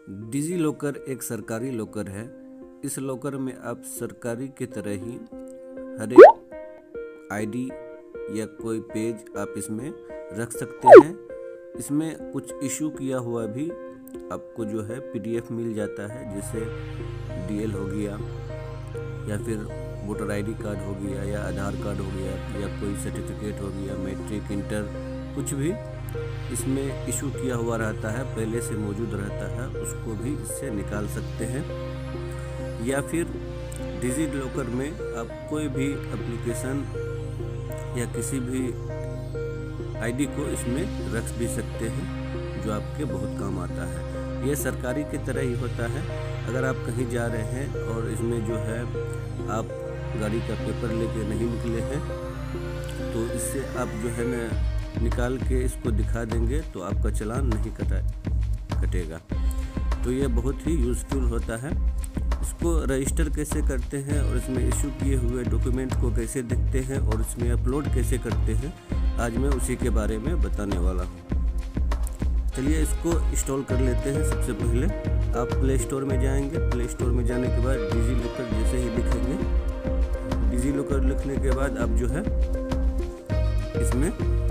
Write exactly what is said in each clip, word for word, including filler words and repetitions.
Digi locker एक सरकारी locker है। इस लॉकर में आप सरकारी की तरह ही हर एक आईडी या कोई पेज आप इसमें रख सकते हैं। इसमें कुछ इशू किया हुआ भी आपको जो है पीडीएफ मिल जाता है, जैसे डीएल हो गया या फिर वोटर आईडी कार्ड हो गया या आधार कार्ड हो गया या कोई सर्टिफिकेट हो गया, मैट्रिक, इंटर, कुछ भी इसमें इशू किया हुआ रहता है, पहले से मौजूद रहता है, उसको भी इससे निकाल सकते हैं। या फिर डिजी लॉकर में आप कोई भी एप्लीकेशन या किसी भी आईडी को इसमें रख भी सकते हैं, जो आपके बहुत काम आता है। ये सरकारी की तरह ही होता है। अगर आप कहीं जा रहे हैं और इसमें जो है आप गाड़ी का पेपर लेके नहीं निकले हैं, तो इससे आप जो है ना निकाल के इसको दिखा देंगे तो आपका चालान नहीं कटा कटेगा। तो ये बहुत ही यूज़फुल होता है। इसको रजिस्टर कैसे करते हैं और इसमें इशू किए हुए डॉक्यूमेंट को कैसे देखते हैं और इसमें अपलोड कैसे करते हैं, आज मैं उसी के बारे में बताने वाला हूँ। चलिए इसको इंस्टॉल कर लेते हैं। सबसे पहले आप प्ले स्टोर में जाएंगे। प्ले स्टोर में जाने के बाद डिजी लॉकर जैसे ही लिखेंगे, डिजी लॉकर लिखने के बाद आप जो है इसमें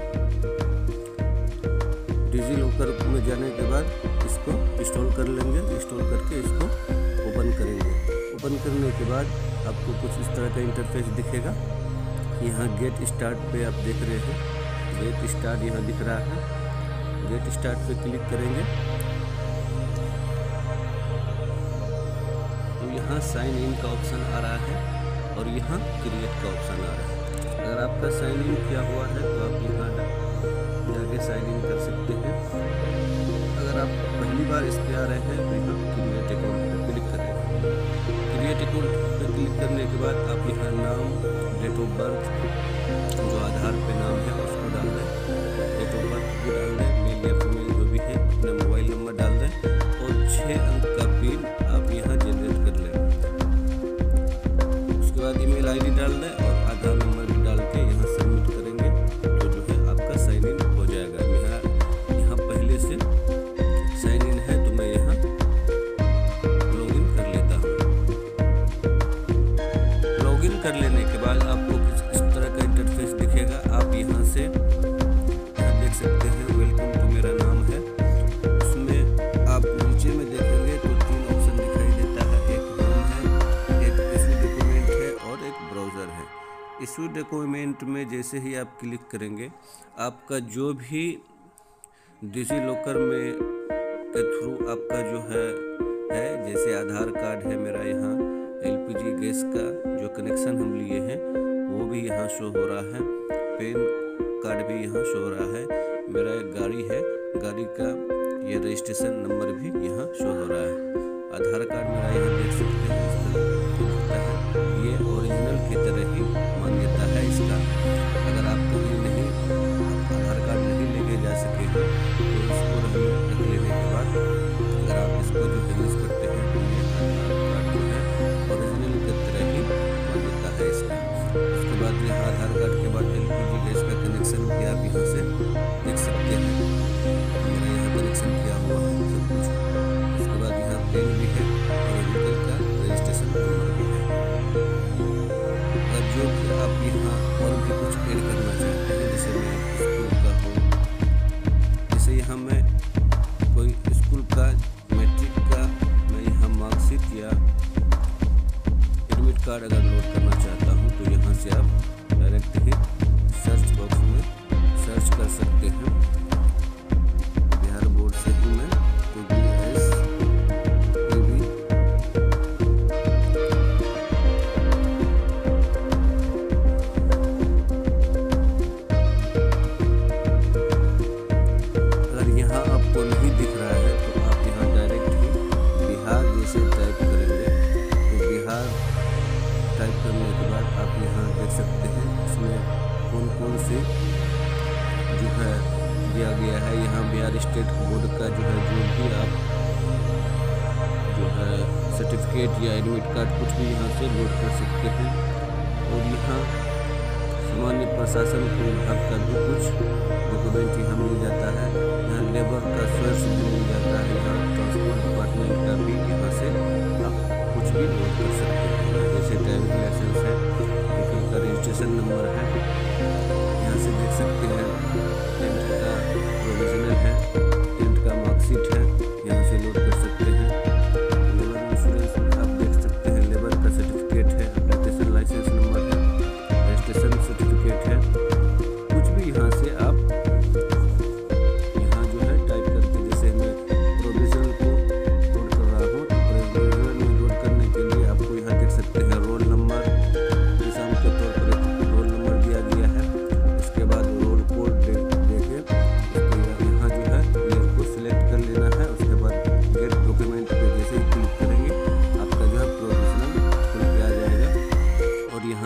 डिजी लॉकर में जाने के बाद इसको इंस्टॉल कर लेंगे। इंस्टॉल करके इसको ओपन करेंगे। ओपन करने के बाद आपको कुछ इस तरह का इंटरफेस दिखेगा। यहाँ गेट स्टार्ट पे आप देख रहे हैं, गेट स्टार्ट यहाँ दिख रहा है। गेट स्टार्ट पे क्लिक करेंगे तो यहाँ साइन इन का ऑप्शन आ रहा है और यहाँ क्रिएट का ऑप्शन आ रहा है। अगर आपका साइन इन किया हुआ है तो आप यहाँ जाके साइन इन कर सकते हैं। अगर आप पहली बार इस पे आ रहे हैं तो यहाँ क्रिएट अकाउंट पे क्लिक करेंगे। क्रिएट अकाउंट पे क्लिक करने के बाद आप यहाँ नाम, डेट ऑफ बर्थ, जो आधार पे नाम है उसको डाल दें, डेट ऑफ बर्थ भी डाल दें, मेल या फीमेल जो भी है, अपना मोबाइल नंबर डाल दें और छः अंक का पिन आप यहाँ जनरेट कर लें। उसके बाद ईमेल आईडी डाल दें और आधार नंबर भी डाल के यहाँ सबमिट करेंगे तो जो है आपका साइन इन हो जाएगा। मेरा यहाँ पहले से साइन इन है तो मैं यहाँ लॉगिन कर लेता हूँ। लॉगिन कर लेने के बाद आपको कुछ इस तरह का इंटरफेस दिखेगा। आप यहाँ से यहाँ देख सकते हैं वेलकम टू मेरा नाम है। उसमें आप नीचे में देखेंगे तो तीन ऑप्शन दिखाई देता है, एक होम है, एक इशू डॉक्यूमेंट है और एक ब्राउज़र है। इशू डॉक्यूमेंट में जैसे ही आप क्लिक करेंगे, आपका जो भी डिजी लॉकर में के थ्रू आपका जो है है जैसे आधार कार्ड है मेरा, यहाँ एलपीजी गैस का जो कनेक्शन हम लिए हैं वो भी यहाँ शो हो रहा है, पैन कार्ड भी यहाँ शो हो रहा है, मेरा एक गाड़ी है, गाड़ी का ये रजिस्ट्रेशन नंबर भी यहाँ शो हो रहा है। आधार कार्ड मेरा यहाँ देख सकते हैं इस तरह होता है। ये ओरिजिनल की तरह ही मान्यता है इसका। अगर आप कहीं नहीं आधार कार्ड नहीं लेके जा सके तो इसको रख लेने के बाद अगर आप इसको जो यूज़ करते हैं तो ये आधार कार्ड जो है ओरिजिनल की तरह ही मान्यता है इसका। उसके बाद यहाँ आधार कार्ड के बाद एलपीजी गैस का कनेक्शन भी आप यहाँ से देख सकते हैं। मेरा यहाँ कनेक्शन किया हुआ है सब कुछ। उसके बाद यहाँ पेन भी है और व्हीकल का रजिस्ट्रेशन नंबर भी है। और जो कि आप यहाँ और भी कुछ ऐड करना चाहते हैं, जैसे मैं स्कूल का हूँ, जैसे यहाँ मैं कोई स्कूल का, मैट्रिक का, मैं यहाँ मार्कशीट या एडमिट कार्ड अगर लोड करना चाहता हूँ तो यहाँ से आप डायरेक्ट ही सर्च बॉक्स में सर्च कर सकते हैं। बिहार बोर्ड से ही मैं टू बी एस ए बी अगर यहाँ आपको नहीं दिख रहा है तो आप यहाँ डायरेक्ट ही बिहार जैसे टाइप करेंगे तो बिहार टाइप करने के बाद आप यहाँ देख सकते हैं इसमें कौन कौन से जो है दिया गया है। यहाँ बिहार स्टेट बोर्ड का जो है जो भी आप जो है सर्टिफिकेट या एडमिट कार्ड कुछ भी यहाँ से लोड कर सकते हैं। और यहाँ सामान्य प्रशासन विभाग का भी कुछ डॉक्यूमेंट यहाँ मिल जाता है। यहाँ लेबर का सर्च भी मिल जाता है। यहाँ ट्रांसपोर्ट डिपार्टमेंट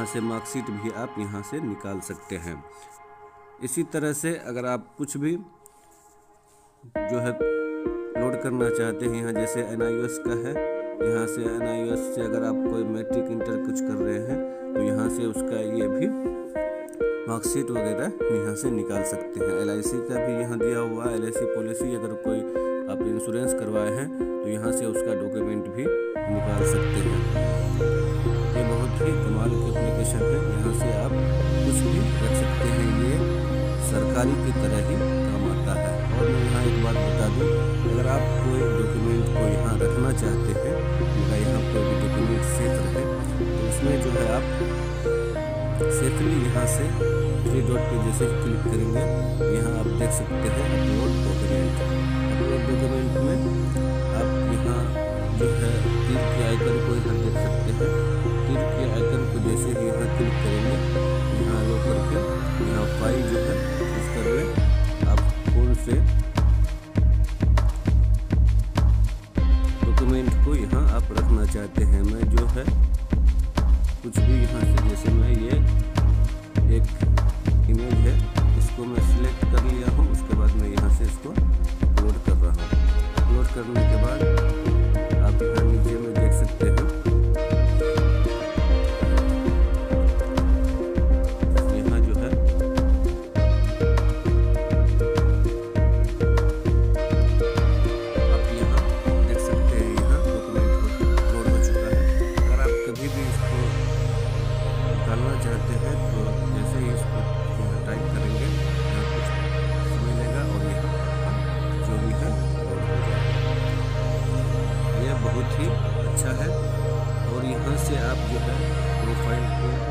से मार्कशीट भी आप यहाँ से निकाल सकते हैं। इसी तरह से अगर आप कुछ भी जो है लोड करना चाहते हैं, यहाँ जैसे एन आई ओ एस का है, यहाँ से एन आई ओ एस से अगर आप कोई मैट्रिक इंटर कुछ कर रहे हैं तो यहाँ से उसका ये भी मार्कशीट वगैरह यहाँ से निकाल सकते हैं। एल आई सी का भी यहाँ दिया हुआ है, एल आई सी पॉलिसी अगर कोई आप इंश्योरेंस करवाए हैं तो यहाँ से उसका डॉक्यूमेंट भी निकाल सकते हैं। ये बहुत ही कमाल की एप्लीकेशन है, यहाँ से आप कुछ भी रख सकते हैं, ये सरकारी की तरह ही काम आता है। और मैं यहाँ एक बात बता दूँ, अगर आप कोई डॉक्यूमेंट को यहाँ रखना चाहते हैं, मेरा यहाँ कोई भी डॉक्यूमेंट सेफ रहे, तो उसमें जो है आप सेफली यहाँ से थ्री डॉट पे जैसे क्लिक करेंगे, यहाँ आप देख सकते हैं अपलोड डॉक्यूमेंट। अपलोड डॉक्यूमेंट में आप यहाँ जो है तीर के आइकन को यहाँ देख सकते हैं। तीर के आइकन को जैसे ही यहाँ क्लिक करेंगे, यहाँ लो करके यहाँ फाइल जो है इस कर में आप कौन से डॉक्यूमेंट को यहाँ आप रखना चाहते हैं। मैं जो है कुछ भी यहाँ से, जैसे मैं ये एक इमेज है, इसको मैं सिलेक्ट कर लिया हूँ, उसके बाद मैं यहाँ से इसको अपलोड कर रहा हूँ। अपलोड करने के बाद आप यहाँ नीचे में देख सकते हैं, यहाँ जो है आप यहाँ देख सकते हैं, यहाँ डॉक्यूमेंट अपलोड हो चुका है। अगर आप कभी भी इसको निकालना चाहते हैं तो जैसे ही इसको यहाँ टाइप करेंगे, यहाँ कुछ समय लेगा और यहाँ आपका जो भी है लोड हो जाएगा। यह बहुत ही अच्छा है। और यहाँ से आप जो है प्रोफाइल को